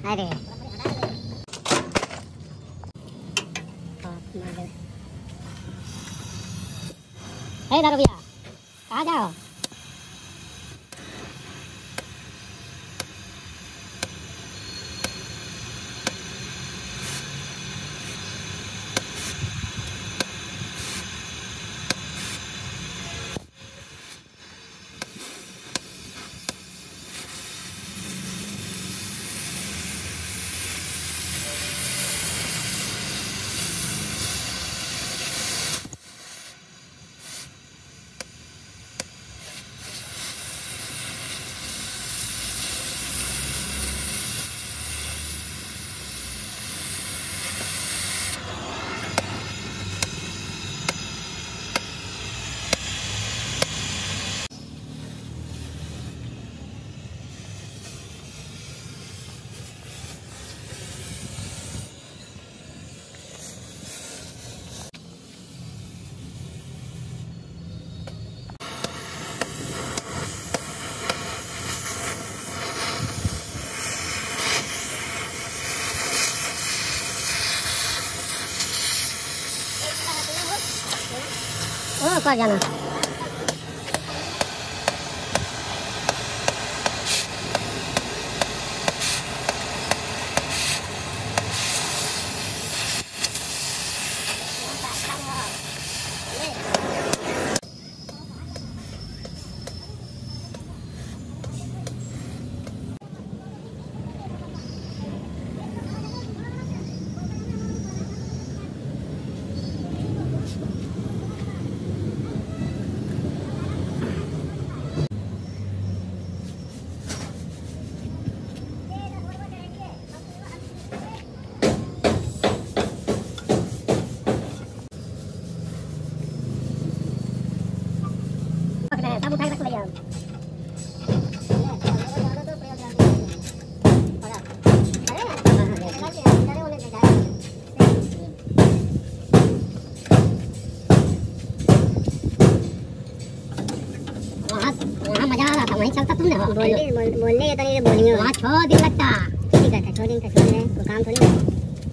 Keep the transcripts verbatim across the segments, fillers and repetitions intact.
अरे हे दारू भैया कहाँ जाओ? ओ कहाँ जाना? सब उठा के रख लिया। वहाँ मजा आ रहा था, वहीं चलता तुमने बोलने बोलने के तरीके बोलिए। वहाँ छह दिन लगता। ठीक है छह दिन का छोड़ रहे कोई काम थोड़ी है।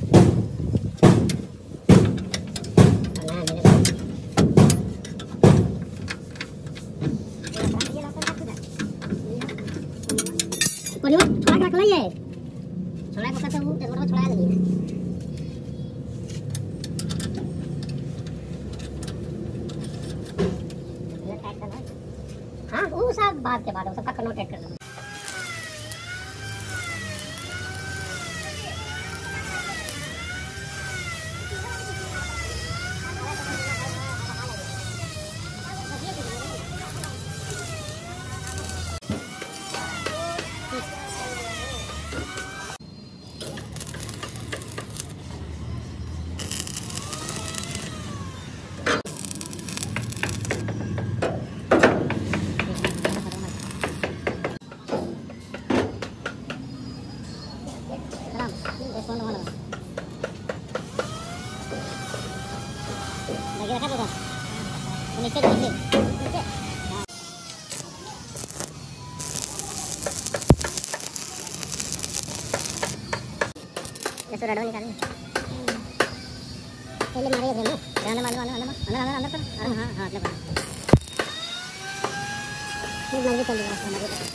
कोई थोड़ा रख लिए छोड़ा को कहते हो तो छोड़ा लगी हाँ वो सब बाद के बाद वो सबका नोट कर लो। lagi raka tuh नीचे नीचे नीचे ये रेडो निकाल पहले मारे थे ना अंदर मारो अंदर अंदर अंदर अंदर पर हां हां अंदर पर ये मार के चल रहा है हमारे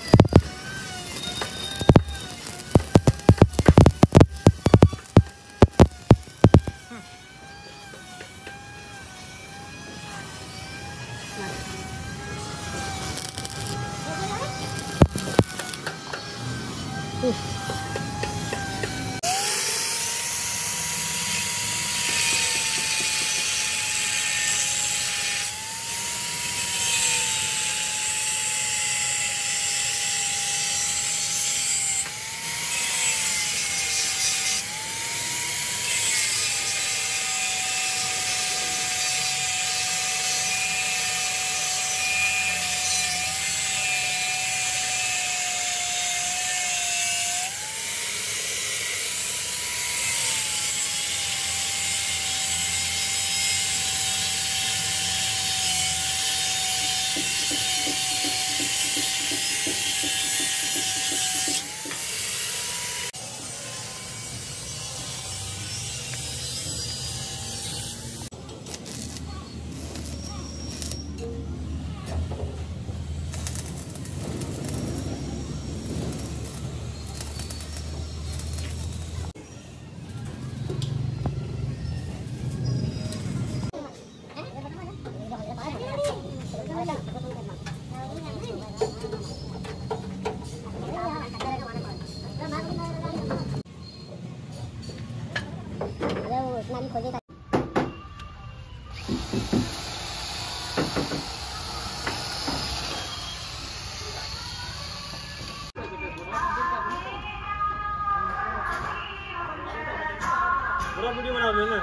बना मैंने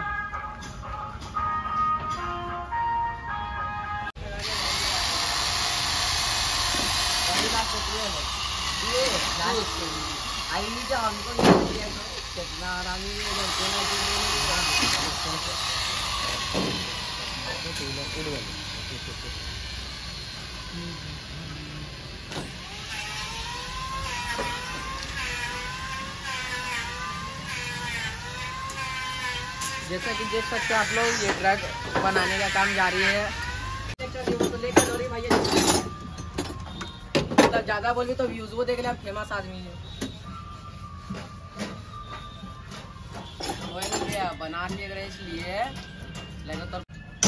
आई जो हमको कितना आरामी जैसा कि देख सकते हो आप लोग, ये ट्रक बनाने का काम जारी है। मतलब ज्यादा बोली तो व्यूज वो देख ले, आप फेमस आदमी है। बना के रहे इसलिए लगा तो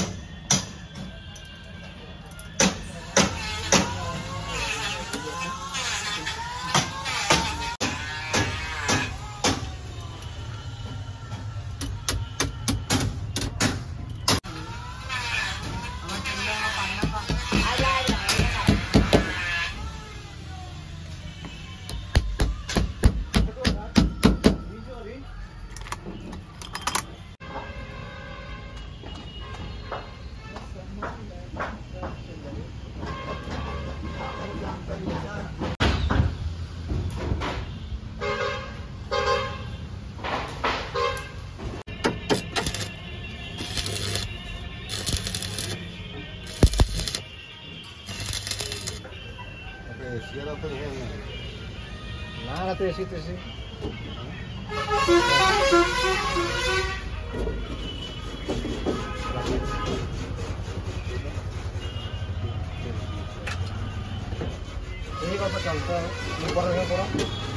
ना तो ऐसी तैसी यही बात चलता है ऊपर है पूरा।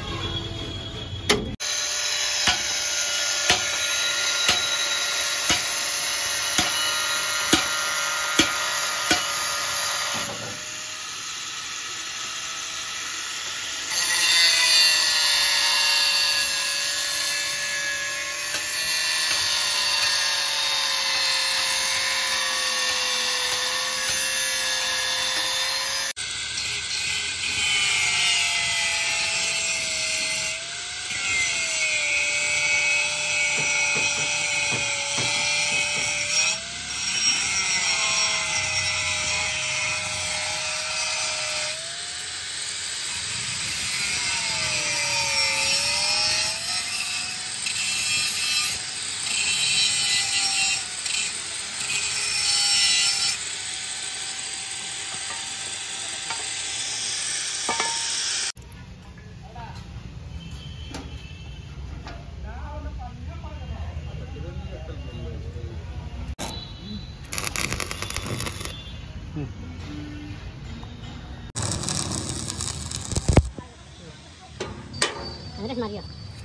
Andrés María.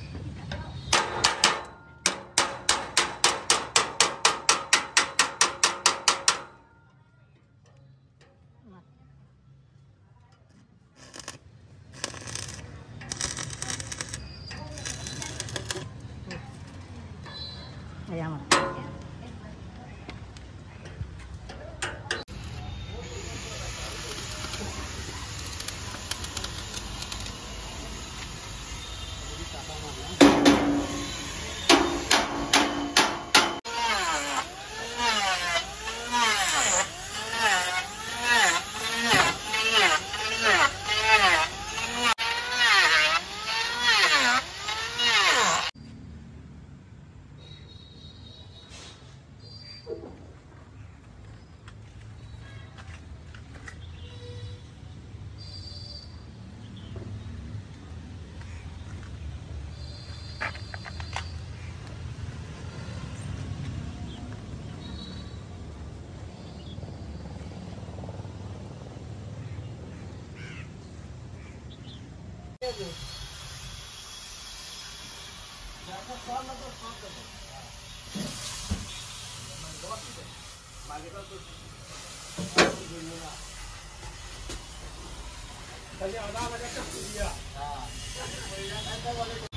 Allá vamos. चलिए आधा लगा कर दिया। हाँ